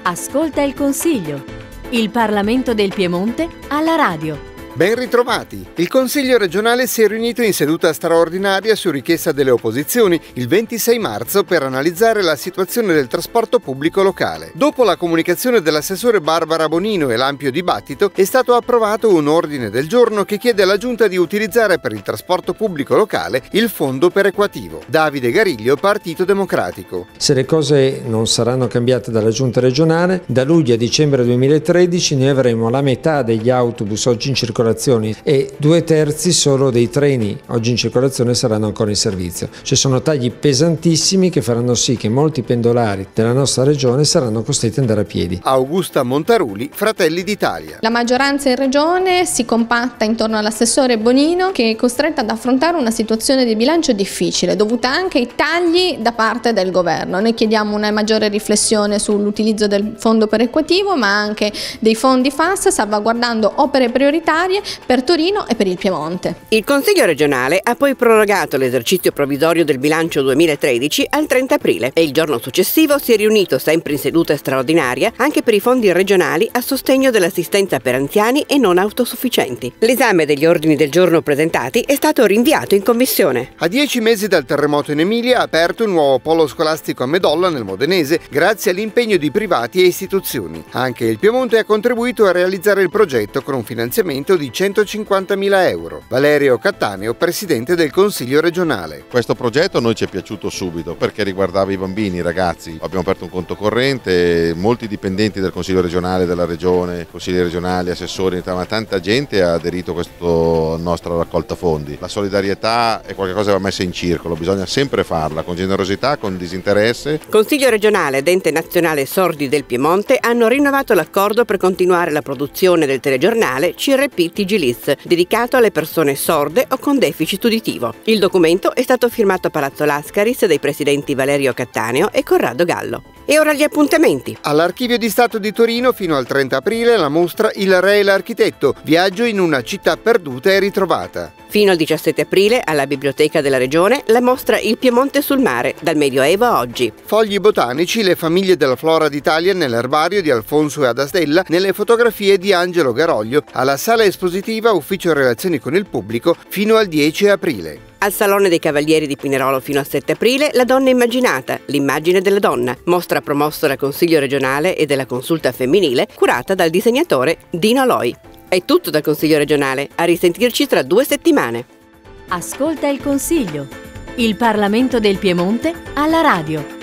Ascolta il Consiglio. Il Parlamento del Piemonte alla radio. Ben ritrovati! Il Consiglio regionale si è riunito in seduta straordinaria su richiesta delle opposizioni il 26 marzo per analizzare la situazione del trasporto pubblico locale. Dopo la comunicazione dell'assessore Barbara Bonino e l'ampio dibattito, è stato approvato un ordine del giorno che chiede alla Giunta di utilizzare per il trasporto pubblico locale il fondo perequativo. Davide Gariglio, Partito Democratico. Se le cose non saranno cambiate dalla Giunta regionale, da luglio a dicembre 2013 noi avremo la metà degli autobus oggi in circolazione e 2/3 solo dei treni oggi in circolazione saranno ancora in servizio. Ci sono tagli pesantissimi che faranno sì che molti pendolari della nostra regione saranno costretti ad andare a piedi. Augusta Montaruli, Fratelli d'Italia. La maggioranza in regione si compatta intorno all'assessore Bonino, che è costretta ad affrontare una situazione di bilancio difficile dovuta anche ai tagli da parte del governo. Noi chiediamo una maggiore riflessione sull'utilizzo del fondo perequativo ma anche dei fondi FAS, salvaguardando opere prioritarie per Torino e per il Piemonte. Il Consiglio regionale ha poi prorogato l'esercizio provvisorio del bilancio 2013 al 30 aprile e il giorno successivo si è riunito sempre in seduta straordinaria anche per i fondi regionali a sostegno dell'assistenza per anziani e non autosufficienti. L'esame degli ordini del giorno presentati è stato rinviato in commissione. A 10 mesi dal terremoto in Emilia ha aperto un nuovo polo scolastico a Medolla nel Modenese grazie all'impegno di privati e istituzioni. Anche il Piemonte ha contribuito a realizzare il progetto con un finanziamento di 150.000 euro. Valerio Cattaneo, presidente del Consiglio regionale. Questo progetto a noi ci è piaciuto subito perché riguardava i bambini, i ragazzi. Abbiamo aperto un conto corrente, molti dipendenti del Consiglio regionale, della regione, consigli regionali, assessori, ma tanta gente ha aderito a questa nostra raccolta fondi. La solidarietà è qualcosa che va messa in circolo, bisogna sempre farla con generosità, con disinteresse. Consiglio regionale ed ente nazionale sordi del Piemonte hanno rinnovato l'accordo per continuare la produzione del telegiornale CRP TG-LIS, dedicato alle persone sorde o con deficit uditivo. Il documento è stato firmato a Palazzo Lascaris dai presidenti Valerio Cattaneo e Corrado Gallo. E ora gli appuntamenti. All'Archivio di Stato di Torino fino al 30 aprile la mostra Il Re e l'Architetto, viaggio in una città perduta e ritrovata. Fino al 17 aprile alla Biblioteca della Regione la mostra Il Piemonte sul mare, dal Medioevo a oggi. Fogli botanici, le famiglie della flora d'Italia nell'erbario di Alfonso e Adastella, nelle fotografie di Angelo Garoglio, alla sala espositiva Ufficio Relazioni con il Pubblico fino al 10 aprile. Al Salone dei Cavalieri di Pinerolo fino al 7 aprile La Donna Immaginata, l'immagine della donna, mostra promossa dal Consiglio regionale e della Consulta femminile, curata dal disegnatore Dino Loi. È tutto dal Consiglio regionale, a risentirci tra 2 settimane. Ascolta il Consiglio. Il Parlamento del Piemonte alla radio.